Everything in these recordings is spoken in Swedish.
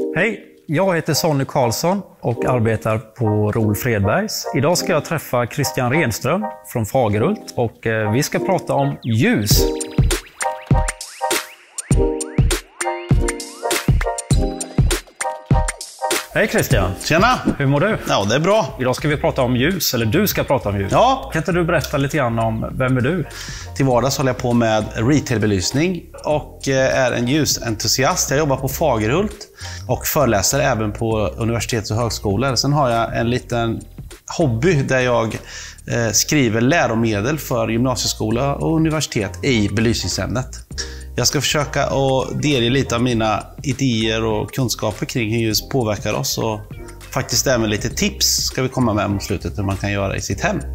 Hej, jag heter Sonny Karlsson och arbetar på Rol Fredbergs. Idag ska jag träffa Kristian Renström från Fagerhult och vi ska prata om ljus. Hej Kristian! Tjena! Hur mår du? Ja, det är bra. Idag ska vi prata om ljus, eller du ska prata om ljus. Ja. Kan inte du berätta lite grann om vem är du? Till vardags håller jag på med retailbelysning och är en ljusentusiast. Jag jobbar på Fagerhult och föreläser även på universitets- och högskolor. Sen har jag en liten hobby där jag skriver läromedel för gymnasieskola och universitet i belysningsämnet. Jag ska försöka att delge lite av mina idéer och kunskaper kring hur ljus påverkar oss och faktiskt även lite tips ska vi komma med mot slutet hur man kan göra i sitt hem.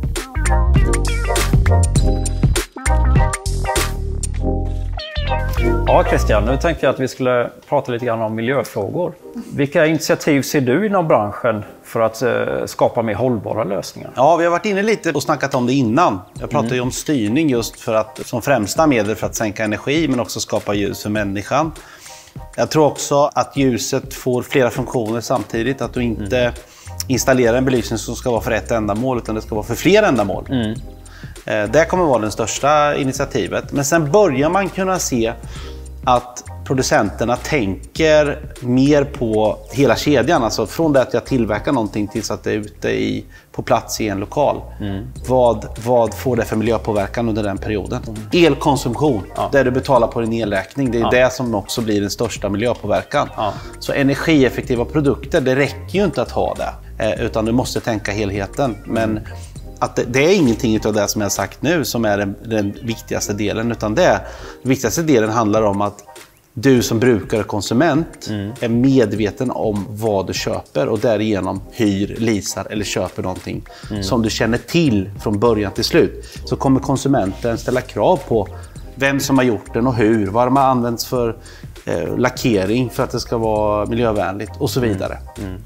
Ja Kristian, nu tänkte jag att vi skulle prata lite grann om miljöfrågor. Vilka initiativ ser du inom branschen för att skapa mer hållbara lösningar? Ja, vi har varit inne lite och snackat om det innan. Jag pratade ju om styrning just för att, som främsta medel för att sänka energi men också skapa ljus för människan. Jag tror också att ljuset får flera funktioner samtidigt. Att du inte installerar en belysning som ska vara för ett ändamål utan det ska vara för flera ändamål. Det kommer vara det största initiativet. Men sen börjar man kunna se att producenterna tänker mer på hela kedjan. Alltså från det att jag tillverkar någonting tills att det är ute på plats i en lokal. Vad får det för miljöpåverkan under den perioden? Elkonsumtion, där du betalar på din elräkning. Det är det som också blir den största miljöpåverkan. Så energieffektiva produkter, det räcker ju inte att ha det. Utan du måste tänka helheten. Men att det är ingenting av det som jag har sagt nu som är den viktigaste delen. Utan den viktigaste delen handlar om att du som brukare och konsument är medveten om vad du köper och därigenom hyr, leasar eller köper någonting som du känner till från början till slut. Så kommer konsumenten ställa krav på vem som har gjort den och hur, vad de har använts för lackering för att det ska vara miljövänligt och så vidare.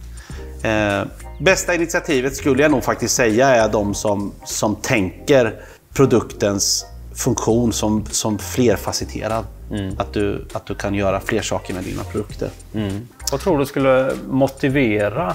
Bästa initiativet skulle jag nog faktiskt säga är de som tänker produktens funktion som flerfacetterad. Att du kan göra fler saker med dina produkter. Vad tror du skulle motivera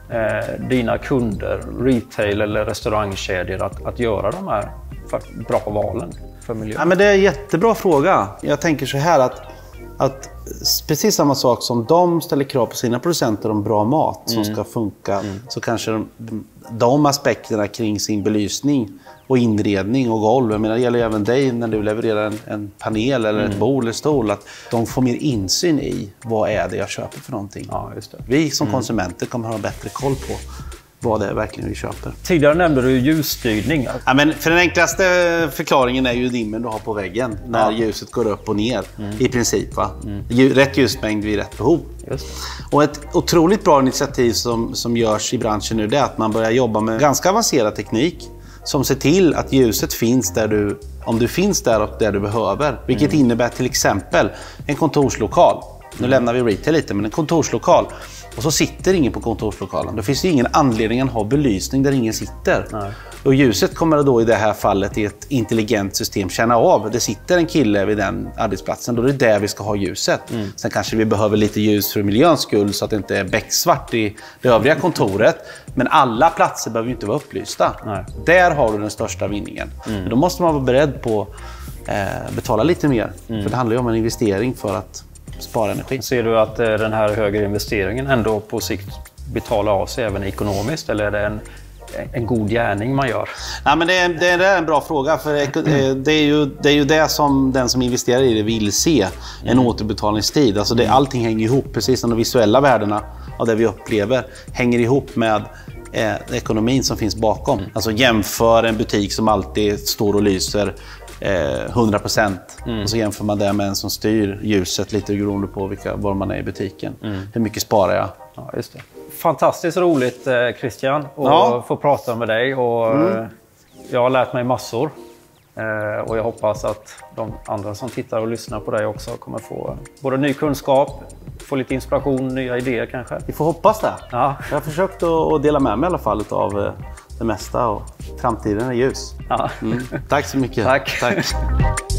dina kunder, retail eller restaurangkedjor att göra de här bra valen för miljön? Ja, men det är en jättebra fråga. Jag tänker så här att precis samma sak som de ställer krav på sina producenter om bra mat som ska funka, så kanske de aspekterna kring sin belysning och inredning och golv, jag menar, det gäller även dig när du levererar en panel eller ett bord eller stol, att de får mer insyn i vad är det jag köper för någonting. Ja, just det. Vi som konsumenter kommer ha bättre koll på vad det är verkligen vi köper. Tidigare nämnde du ljusstyrning. Ja, men för den enklaste förklaringen är ju dimmen du har på väggen när ljuset går upp och ner i princip. Va? Rätt ljusmängd vid rätt behov. Just det. Och ett otroligt bra initiativ som görs i branschen nu, det är att man börjar jobba med ganska avancerad teknik som ser till att ljuset finns där om du finns där och där du behöver. Vilket innebär till exempel en kontorslokal. Nu lämnar vi retail lite, men en kontorslokal. Och så sitter ingen på kontorslokalen. Då finns det ingen anledning att ha belysning där ingen sitter. Nej. Och ljuset kommer då i det här fallet i ett intelligent system känna av. Det sitter en kille vid den arbetsplatsen, då är det där vi ska ha ljuset. Sen kanske vi behöver lite ljus för miljöns skull så att det inte är becksvart i det övriga kontoret. Men alla platser behöver ju inte vara upplysta. Nej. Där har du den största vinningen. Men då måste man vara beredd på att betala lite mer. För det handlar ju om en investering för att spara energi. Ser du att den här högre investeringen ändå på sikt betalar av sig även ekonomiskt, eller är det en god gärning man gör? Ja, men det är en bra fråga, för det är ju det som den som investerar i det vill se, en återbetalningstid. Alltså allting hänger ihop, precis som de visuella värdena av det vi upplever hänger ihop med ekonomin som finns bakom. Alltså jämför en butik som alltid står och lyser 100%. Och så jämför man det med en som styr ljuset lite beroende på var man är i butiken. Hur mycket sparar jag? Ja, just det. Fantastiskt roligt Kristian att få prata med dig. Och jag har lärt mig massor. Och jag hoppas att de andra som tittar och lyssnar på dig också kommer få både ny kunskap, få lite inspiration, nya idéer kanske. Vi får hoppas det. Ja. Jag har försökt att dela med mig i alla fall av det mesta, och framtiden är ljus. Ja. Tack så mycket. Tack.